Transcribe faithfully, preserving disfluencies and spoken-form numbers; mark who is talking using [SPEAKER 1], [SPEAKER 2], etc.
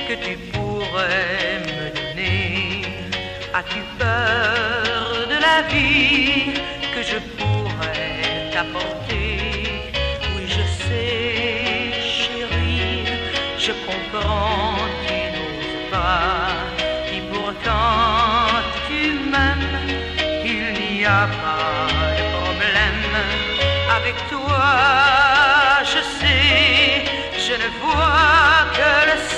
[SPEAKER 1] que tu pourrais me donner? As-tu peur de la vie que je pourrais t'apporter? Oui, je sais, chérie, je comprends, tu n'oses pas. Et pourtant tu m'aimes, il n'y a pas de problème. Avec toi, je sais, je ne vois que le ciel.